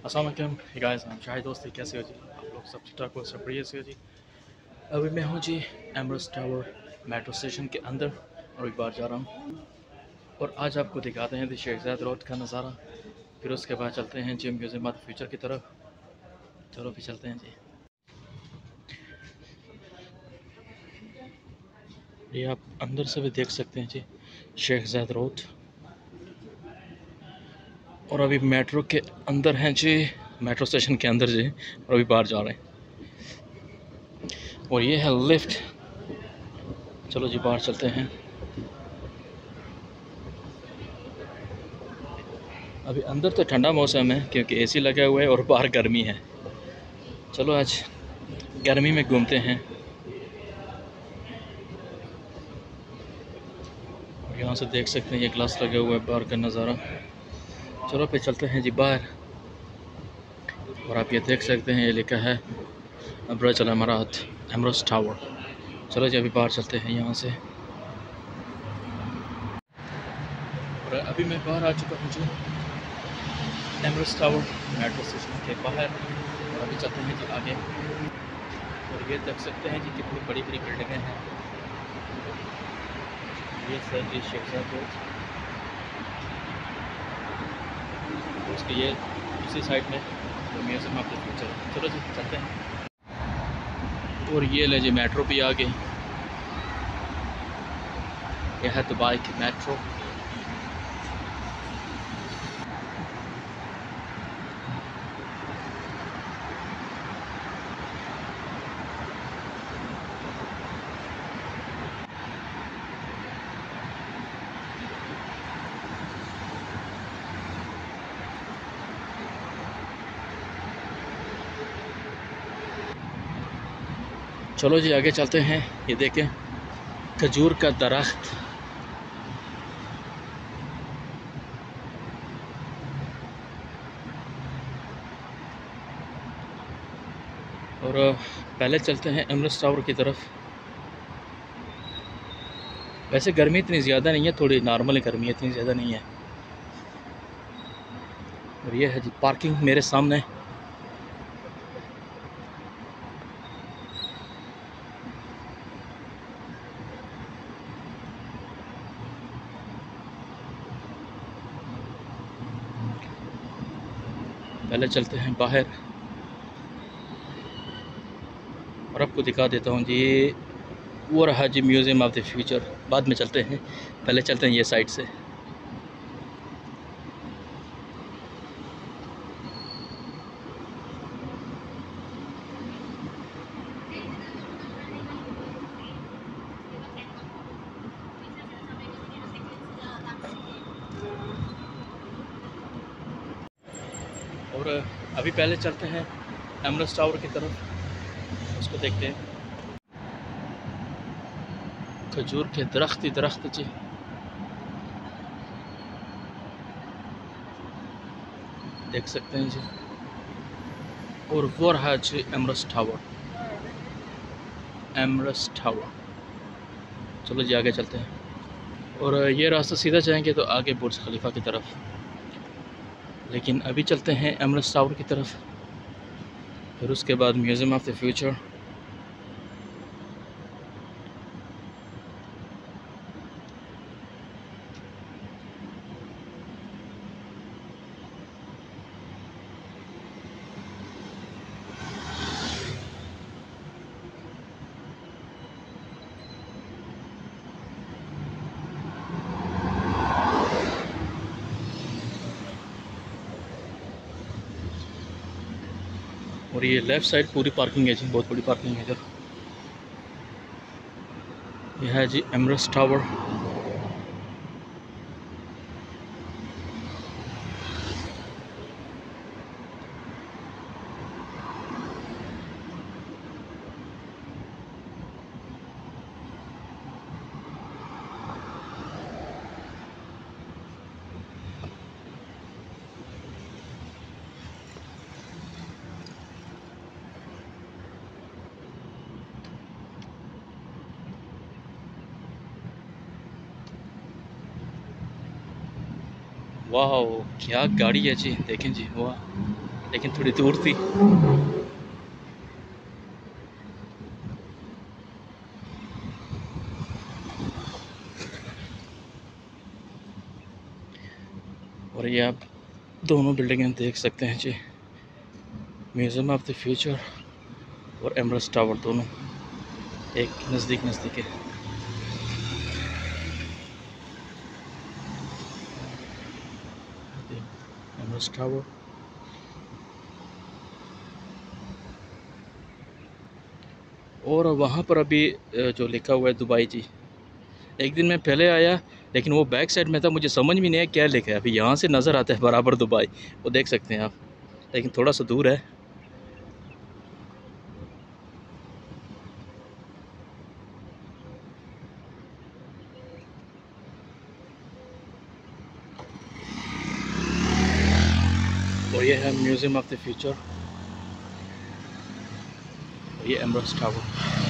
अस्सलाम वालेकुम गाइस, हम शाहिद दोस्त कैसे हो जी। आप लोग सब ठीक ठाक हो, सब बढ़िया से हो जी। अभी मैं हूँ जी एमरेस्ट टावर मेट्रो स्टेशन के अंदर और एक बार जा रहा हूँ और आज आपको दिखाते हैं शेखजाद रोड का नज़ारा। फिर उसके बाद चलते हैं जी म्यूज़ियम ऑफ द फ्यूचर की तरफ। चलो फिर चलते हैं जी। ये आप अंदर से भी देख सकते हैं जी शेखजाद रोड। और अभी मेट्रो के अंदर हैं जी, मेट्रो स्टेशन के अंदर जी, और अभी बाहर जा रहे हैं। और ये है लिफ्ट। चलो जी बाहर चलते हैं। अभी अंदर तो ठंडा मौसम है क्योंकि एसी लगा हुआ है और बाहर गर्मी है। चलो आज गर्मी में घूमते हैं। और यहाँ से देख सकते हैं ये ग्लास लगा हुआ है बाहर का नज़ारा। चलो पे चलते हैं जी बाहर। और आप ये देख सकते हैं ये लिखा है बुर्ज अल इमारात एमरेस्ट टावर। चलो जी अभी बाहर चलते हैं यहाँ से। और अभी मैं बाहर आ चुका हूँ जी एमरेस्ट टावर मेट्रो स्टेशन के बाहर। और अभी चलते हैं जी आगे। और ये देख सकते हैं जी कितनी बड़ी बड़ी बिल्डिंगें हैं। ये सर जी शेखजाद रोड, उसके ये दूसरी साइड में म्यूज़ियम ऑफ द फ्यूचर। चलो जी चलते हैं। और ये ले जी मेट्रो भी आ गई। यह है दुबई की मेट्रो। चलो जी आगे चलते हैं। ये देखें खजूर का दरख्त। और पहले चलते हैं एमरेस्ट टावर की तरफ। वैसे गर्मी इतनी ज़्यादा नहीं है, थोड़ी नॉर्मल गर्मी है, इतनी ज़्यादा नहीं है। और ये है जी पार्किंग मेरे सामने। पहले चलते हैं बाहर और आपको दिखा देता हूँ जी। ये वो रहा जी म्यूज़ियम ऑफ द फ्यूचर। बाद में चलते हैं, पहले चलते हैं ये साइड से। और अभी पहले चलते हैं एमरेस्ट टावर की तरफ, उसको देखते हैं। खजूर के दरख्त ही दरख्त जी। देख सकते हैं जी। और वो रहा जी एमरेस्ट टावर, एमरेस्ट टावर। चलो जी आगे चलते हैं। और ये रास्ता सीधा जाएंगे तो आगे बुर्ज खलीफा की तरफ। लेकिन अभी चलते हैं एमरेस्ट टावर की तरफ, फिर उसके बाद म्यूज़ियम ऑफ द फ्यूचर। और ये लेफ़्ट साइड पूरी पार्किंग है जी, बहुत बड़ी पार्किंग है इधर। यह है जी एमरेस्ट टावर। वाह क्या गाड़ी है जी, देखें जी, वाह। लेकिन थोड़ी दूर थी। और ये आप दोनों बिल्डिंगें देख सकते हैं जी, म्यूज़ियम ऑफ द फ्यूचर और एमरेस्ट टावर, दोनों एक नज़दीक नज़दीक है। एमरेस्ट टावर और वहाँ पर अभी जो लिखा हुआ है दुबई जी। एक दिन मैं पहले आया लेकिन वो बैक साइड में था, मुझे समझ भी नहीं आया क्या लिखा है। अभी यहाँ से नज़र आता है बराबर दुबई, वो देख सकते हैं आप, लेकिन थोड़ा सा दूर है। और ये है म्यूज़ियम ऑफ द फ्यूचर, ये एमरेस्ट टावर।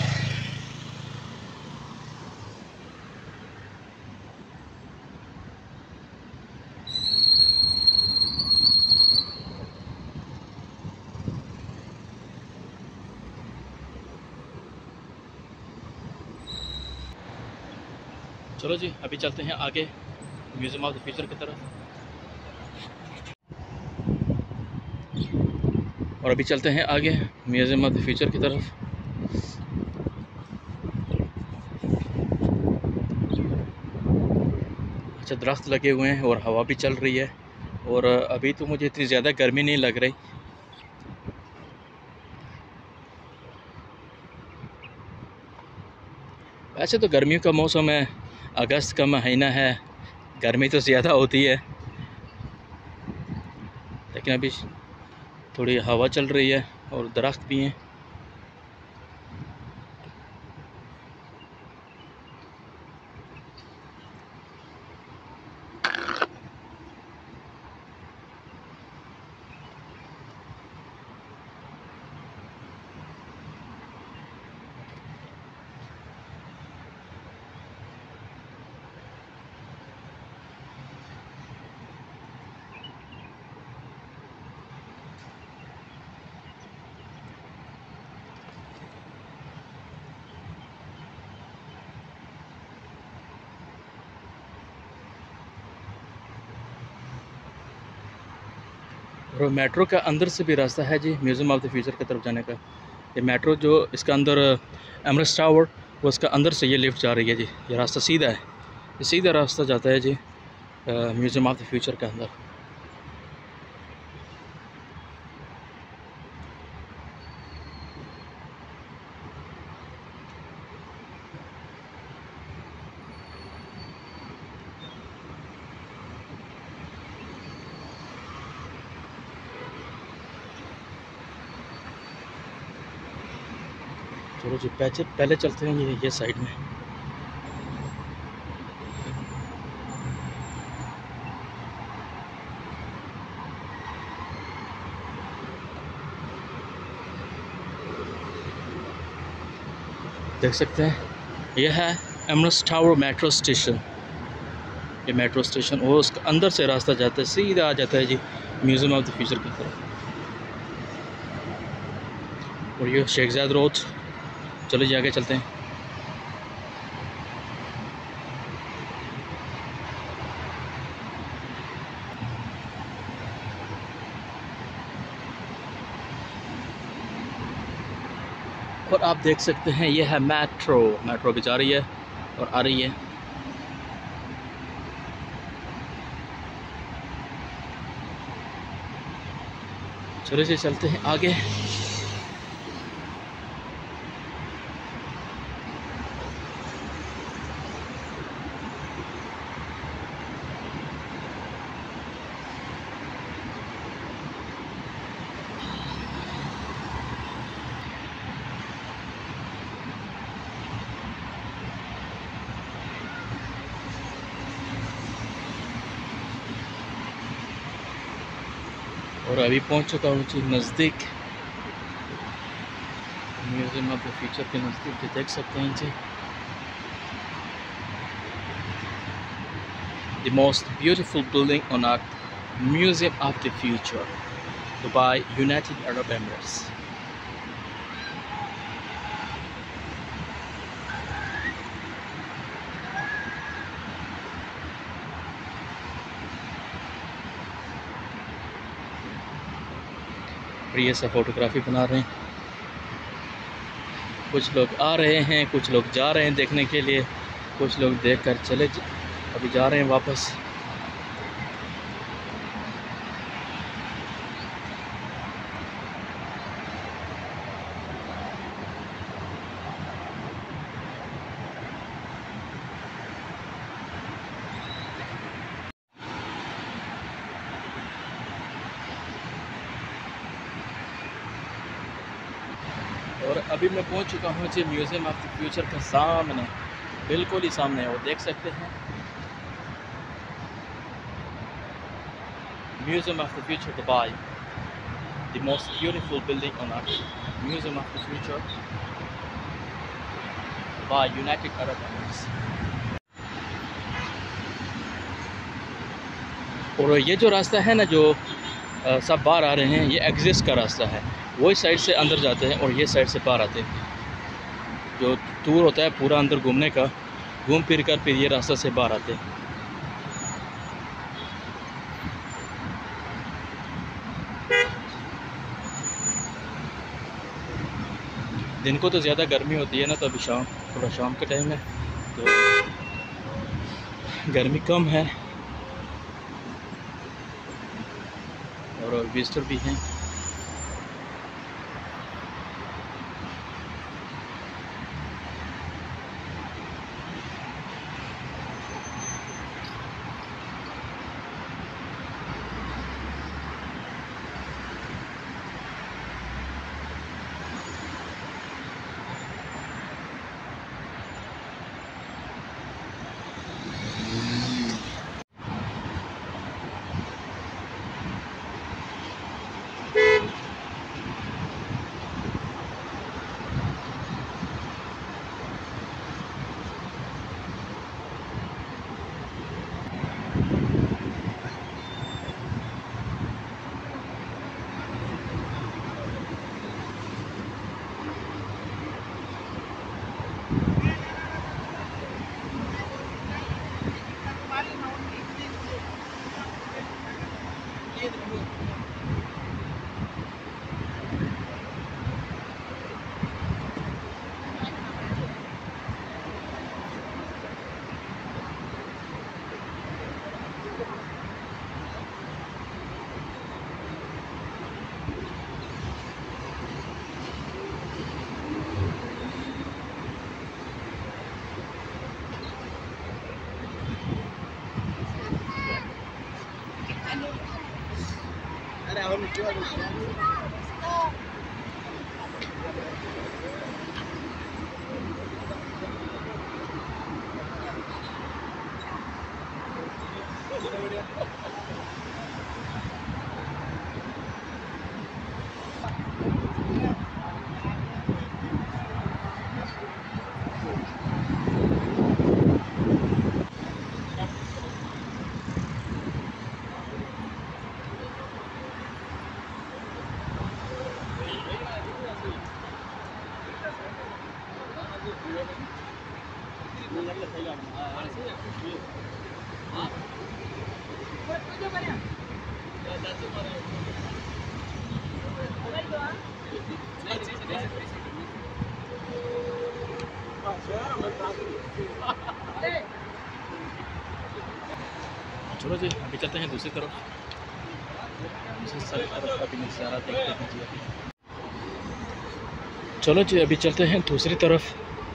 चलो जी, अभी चलते हैं आगे म्यूज़ियम ऑफ द फ्यूचर की तरफ। और अभी चलते हैं आगे म्यूज़ियम ऑफ द फ्यूचर की तरफ। अच्छा, दरख्त लगे हुए हैं और हवा भी चल रही है, और अभी तो मुझे इतनी ज़्यादा गर्मी नहीं लग रही। वैसे तो गर्मियों का मौसम है, अगस्त का महीना है, गर्मी तो ज़्यादा होती है, लेकिन अभी थोड़ी हवा चल रही है और दरख्त भी हैं। और मेट्रो का अंदर से भी रास्ता है जी म्यूज़ियम ऑफ द फ्यूचर की तरफ जाने का। ये मेट्रो जो इसका अंदर एमरेस्ट टावर, वो इसका अंदर से ये लिफ्ट जा रही है जी। ये रास्ता सीधा है, ये सीधा रास्ता जाता है जी म्यूज़ियम ऑफ द फ्यूचर के अंदर। चलो जी, पहले चलते हैं ये साइड में। देख सकते हैं यह है एमरेस्ट टावर मेट्रो स्टेशन। ये मेट्रो स्टेशन और उसका अंदर से रास्ता जाता है, सीधा आ जाता है जी म्यूज़ियम ऑफ द फ्यूचर की तरफ। और ये शेखजाद रोड। चलो जी, आगे चलते हैं। और आप देख सकते हैं ये है मेट्रो भी जा रही है और आ रही है। चलो जी, चलते हैं आगे। और अभी पहुंच चुका हूँ जी नज़दीक, म्यूज़ियम ऑफ द फ्यूचर के नज़दीक। जो देख सकते हैं जी, the most beautiful building on earth, museum of the future. Dubai United Arab Emirates. ये सब फोटोग्राफी बना रहे हैं, कुछ लोग आ रहे हैं, कुछ लोग जा रहे हैं देखने के लिए, कुछ लोग देखकर अभी जा रहे हैं वापस। और अभी मैं पहुंच चुका हूँ जी म्यूज़ियम ऑफ द फ्यूचर के सामने, बिल्कुल ही सामने है, वो देख सकते हैं museum of the future Dubai, the most beautiful building on earth, museum of the future Dubai United Arab Emirates. और ये जो रास्ता है ना, जो सब बाहर आ रहे हैं, ये एग्जिस्ट का रास्ता है, वो इस साइड से अंदर जाते हैं और ये साइड से बाहर आते हैं। जो टूर होता है पूरा अंदर घूमने का, घूम फिर कर फिर ये रास्ता से बाहर आते हैं। दिन को तो ज़्यादा गर्मी होती है ना, तो अभी थोड़ा शाम का टाइम है तो गर्मी कम है और विजिटर भी हैं। चलो जी अभी चलते हैं दूसरी तरफ, अभी नज़ारा देखते हैं जी। चलो जी अभी चलते हैं दूसरी तरफ।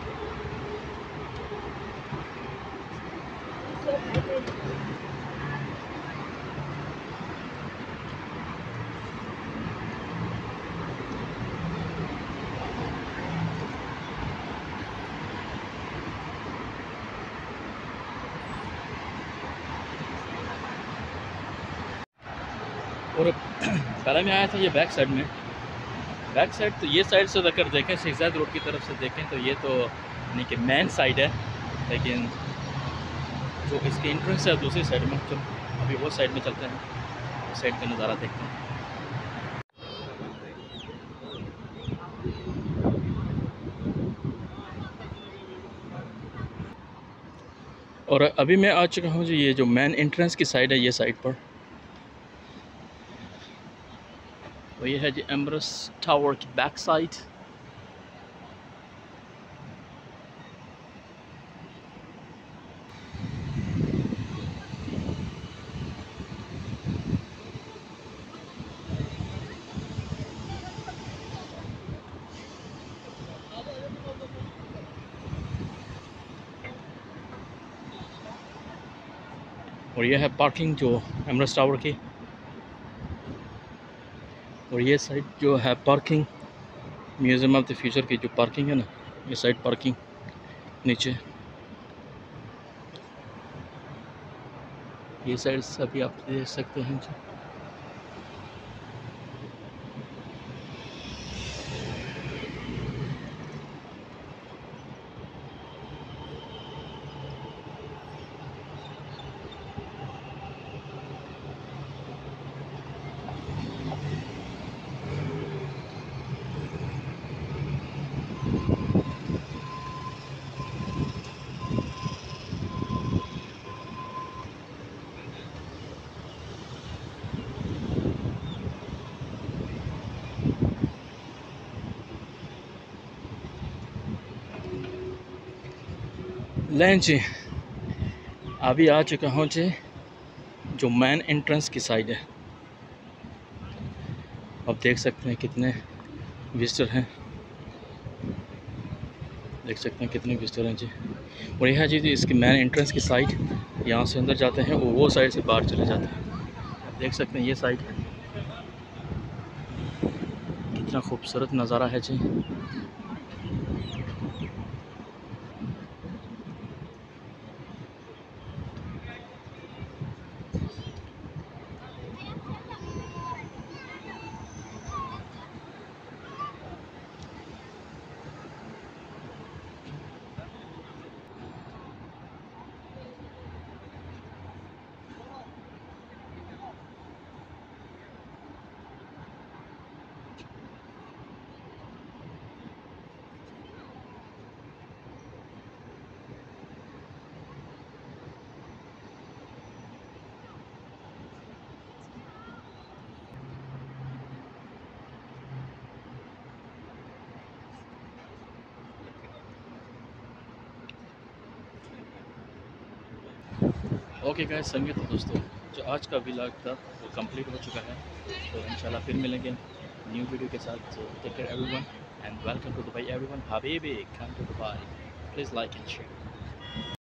और पहले मैं आया था ये बैक साइड में, बैक साइड तो ये साइड से अगर देखें शेख ज़ायद रोड की तरफ से देखें तो ये तो यानी कि मेन साइड है, लेकिन जो इसकी एंट्रेंस है दूसरी साइड में। चलो अभी वो साइड में चलते हैं, उस साइड का नज़ारा देखते हैं। और अभी मैं आ चुका हूँ जी ये जो मेन एंट्रेंस की साइड है, ये साइड पर, और ये है जी एम्बरस टावर की बैक साइड। और ये है पार्किंग जो एम्बरस टावर की, और ये साइड जो है parking museum of the future की जो पार्किंग है ना, ये साइड पार्किंग नीचे, ये साइड सभी आप देख सकते हैं जी। लैन जी अभी आ चुका हूँ जी जो मेन एंट्रेंस की साइड है। आप देख सकते हैं कितने विजिटर हैं, देख सकते हैं कितने विजिटर हैं जी। और यह है जी इसकी मेन एंट्रेंस की साइड, यहाँ से अंदर जाते हैं और वो साइड से बाहर चले जाते हैं। आप देख सकते हैं ये साइड कितना खूबसूरत नज़ारा है जी। ओके गाइस, संगीत दोस्तों, जो आज का व्लॉग था वो कंप्लीट हो चुका है। तो इंशाल्लाह फिर मिलेंगे न्यू वीडियो के साथ। So take care everyone and welcome to Dubai everyone. हबीबी come to Dubai, please like and share.